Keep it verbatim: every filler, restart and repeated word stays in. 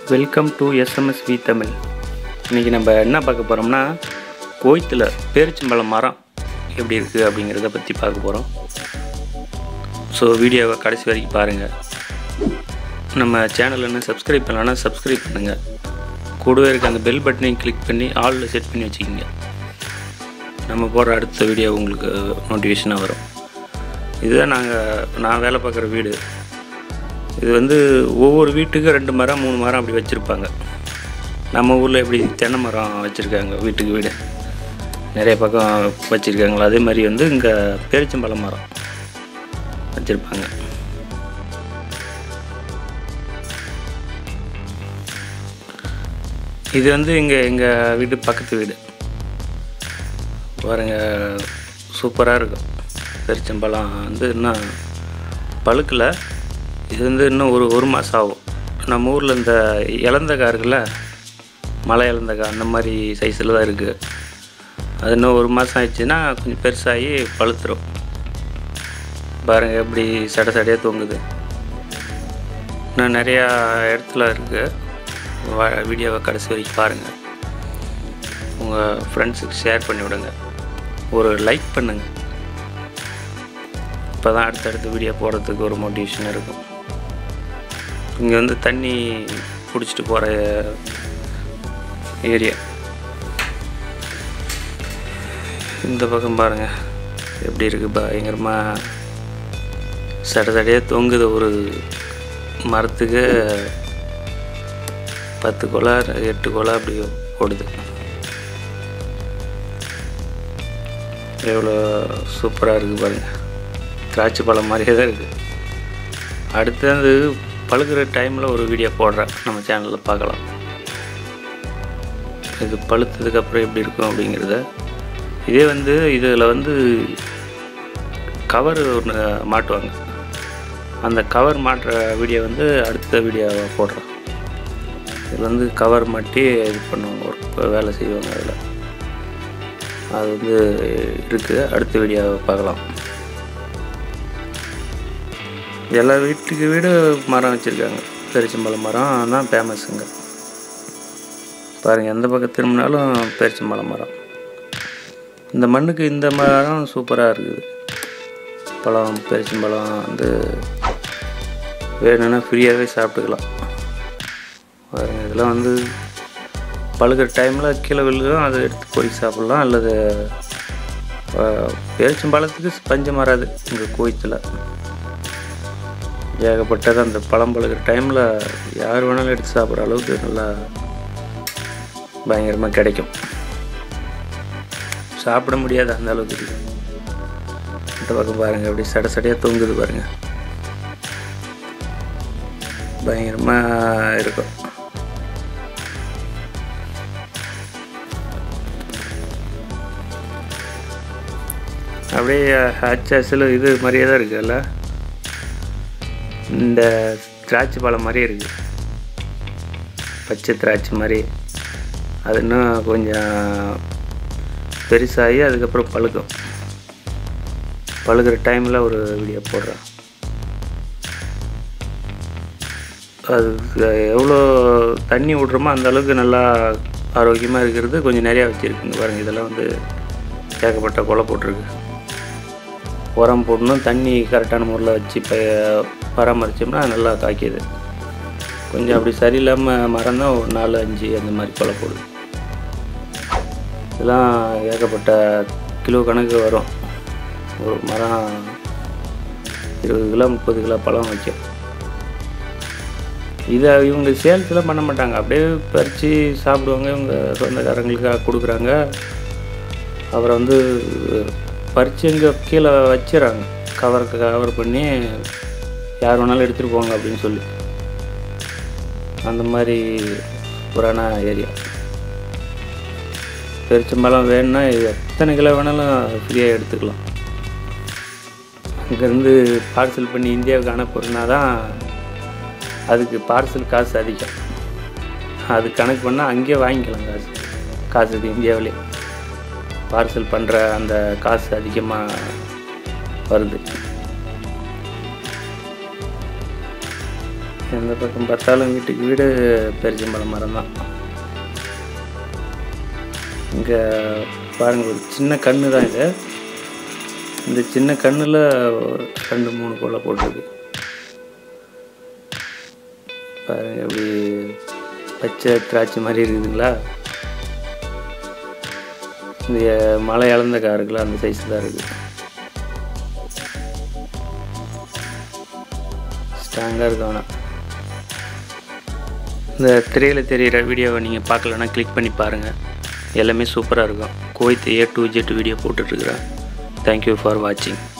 Welcome to எஸ்எம்எஸ்வி Tamil. இன்றைக்கி நம்ம என்ன பார்க்க போகிறோம்னா, கோயத்தில் பேரிச்சம்பழம் மரம் எப்படி இருக்குது அப்படிங்கிறத பற்றி பார்க்க போகிறோம். ஸோ வீடியோவை கடைசி வரைக்கும் பாருங்கள். நம்ம சேனல் என்ன சப்ஸ்கிரைப் பண்ணலன்னா சப்ஸ்கிரைப் பண்ணுங்கள். கூடவே இருக்க அந்த பெல் பட்டனையும் கிளிக் பண்ணி ஆலில் செட் பண்ணி வச்சுக்கிங்க. நம்ம போடுற அடுத்த வீடியோ உங்களுக்கு நோட்டிஃபிகேஷனாக வரும். இதுதான் நாங்கள் நான் வேலை பார்க்குற வீடு. இது வந்து ஒவ்வொரு வீட்டுக்கும் ரெண்டு மரம் மூணு மரம் அப்படி வச்சுருப்பாங்க. நம்ம ஊரில் எப்படி தென்னை மரம் வச்சுருக்காங்க, வீட்டுக்கு வீடு நிறைய பக்கம் வச்சுருக்காங்களோ அதே மாதிரி வந்து இங்கே பேரிச்சம்பழம் மரம் வச்சுருப்பாங்க. இது வந்து இங்கே எங்கள் வீட்டு பக்கத்து வீடு பாருங்கள், சூப்பராக இருக்கும். பேரிச்சம்பழம் வந்து இன்னும் பழுக்கலை. இது வந்து இன்னும் ஒரு ஒரு மாதம் ஆகும். நம்ம ஊரில் இந்த இலந்தக்காய் இருக்குல்ல, மலை இலந்தக்காய் அந்த மாதிரி சைஸில் தான் இருக்குது. அது இன்னும் ஒரு மாதம் ஆயிடுச்சுன்னா கொஞ்சம் பெருசாகி பழுத்துரும். பாருங்கள் எப்படி சடை சடையாக தொங்குது. இன்னும் நிறையா இடத்துல இருக்குது. வீடியோவை கடைசி வரைக்கும் பாருங்கள். உங்கள் ஃப்ரெண்ட்ஸுக்கு ஷேர் பண்ணி விடுங்க. ஒரு லைக் பண்ணுங்கள். இப்போ தான் அடுத்தடுத்த வீடியோ போடுறதுக்கு ஒரு மோட்டிவேஷன் இருக்கும். இங்கே வந்து தண்ணி பிடிச்சிட்டு போகிற ஏரியா. இந்த பக்கம் பாருங்கள் எப்படி இருக்குது. பயங்கரமாக சட சடையாக தொங்குது. ஒரு மரத்துக்கு பத்து கொலை எட்டு கொலை அப்படி ஓடுது. எவ்வளோ சூப்பராக இருக்குது பாருங்கள். திராட்சை பழம் மாதிரியே தான் இருக்குது. அடுத்தது பழுக்கிற டைமில் ஒரு வீடியோ போடுறேன், நம்ம சேனலில் பார்க்கலாம். இது பழுத்ததுக்கப்புறம் எப்படி இருக்கும் அப்படிங்கிறத. இதே வந்து இதில் வந்து கவர் ஒன்று மாட்டுவாங்க. அந்த கவர் மாட்டுற வீடியோ வந்து அடுத்த வீடியோவை போடுறேன். இதில் வந்து கவர் மாட்டி இது பண்ணுவாங்க, ஒரு வேலை செய்வாங்க. அதில் அது வந்து இருக்குது. அடுத்த வீடியோவை பார்க்கலாம். எல்லா வீட்டுக்கு வீடு மரம் வச்சுருக்காங்க. பேரிச்சம்பழம் மரம் தான் ஃபேமஸுங்க. பாருங்கள், எந்த பக்கம் திரும்பினாலும் பேரிச்சம்பழம் மரம். இந்த மண்ணுக்கு இந்த மரம் சூப்பராக இருக்குது. பழம் பேரிச்சம்பழம் வந்து வேணும்னா ஃப்ரீயாகவே சாப்பிட்டுக்கலாம். பாருங்கள், இதெல்லாம் வந்து பழுக்கிற டைமில் கீழே விழுகும், அதை எடுத்து பொறுக்கி சாப்பிட்லாம். அல்லது பேரிச்சம்பழத்துக்கு பஞ்சம் வராது இங்கே கோயத்தில். ஏகப்பட்டது அந்த பழம் பழுக்கிற டைமில் யார் வேணாலும் எடுத்து சாப்பிட்ற அளவுக்கு நல்லா பயங்கரமாக கிடைக்கும். சாப்பிட முடியாது அந்த அளவுக்கு இருக்குது. இந்த பக்கம் பாருங்கள் எப்படி சட சடையாக தொங்குது பாருங்கள். பயங்கரமாக இருக்கும். அப்படியே ஹச்சாசில் இது மாதிரியே தான் இருக்குல்ல. இந்த திராட்சை பழம் மாதிரியே இருக்குது, பச்சை திராட்சை மாதிரி. அது இன்னும் கொஞ்சம் பெருசாகி அதுக்கப்புறம் பழுக்கும். பழுக்கிற டைமில் ஒரு வீடியோ போடுறேன். அது எவ்வளோ தண்ணி விட்றோமோ அந்த அளவுக்கு நல்லா ஆரோக்கியமாக இருக்கிறது. கொஞ்சம் நிறையா வச்சுருக்குங்க பாருங்கள். இதெல்லாம் வந்து ஏகப்பட்ட கொலை போட்டிருக்கு. உரம் போடணும், தண்ணி கரெக்டான முறையில் வச்சு இப்போ பராமரித்தோம்னா நல்லா காய்க்கிது. கொஞ்சம் அப்படி சரியில்லாமல் மரம் தான் ஒரு நாலு அஞ்சு அந்த மாதிரி கொலை போடுது. இதெல்லாம் ஏகப்பட்ட கிலோ கணக்கு வரும். ஒரு மரம் இருபது கிலோ முப்பது கிலோ பழம் வைக்கும். இதை இவங்க சேல்ஸ்லாம் பண்ண மாட்டாங்க, அப்படியே பறித்து சாப்பிடுவாங்க. இவங்க சொந்தக்காரங்களுக்கு கொடுக்குறாங்க. அப்புறம் வந்து பறித்து இங்கே கீழே வச்சிடறாங்க, கவருக்கு கவர் பண்ணி யார் வேணாலும் எடுத்துகிட்டு போங்க அப்படின்னு சொல்லி. அந்த மாதிரி புராண ஏரியா. பேரிச்சம்பழம் வேணும்னா எத்தனை கிலோ வேணாலும் ஃப்ரீயாக எடுத்துக்கலாம். அங்கேருந்து பார்சல் பண்ணி இந்தியாவுக்கு அனுப்புறதுனா தான் அதுக்கு பார்சல் காசு அதிகம். அது கணக்கு பண்ணால் அங்கேயே வாங்கிக்கலாம் காசு. காசு இது இந்தியாவிலே பார்சல் பண்ணுற அந்த காசு அதிகமாக வருது. எந்த பக்கம் பார்த்தாலும் வீட்டுக்கு வீடு பேரிச்சம்பழம் மரம் தான். இங்கே பாருங்கள், ஒரு சின்ன கன்று தான் இது. இந்த சின்ன கண்ணில் ரெண்டு மூணு கொலை போட்டிருக்கு பாருங்க. அப்படி பச்சை திராட்சை மாதிரி இருக்குதுங்களா. இந்த மலை இழந்த காருக்குலாம் அந்த சைஸ் தான் இருக்குது. ஸ்ட்ராங்காக இருக்கும். ஆனால் இந்த திரையில் தெரிகிற வீடியோவை நீங்கள் பார்க்கலன்னா கிளிக் பண்ணி பாருங்கள். எல்லாமே சூப்பராக இருக்கும். கோயத் ஏ டு ஜெட் வீடியோ போட்டுட்ருக்குறேன். தேங்க்யூ ஃபார் வாட்சிங்.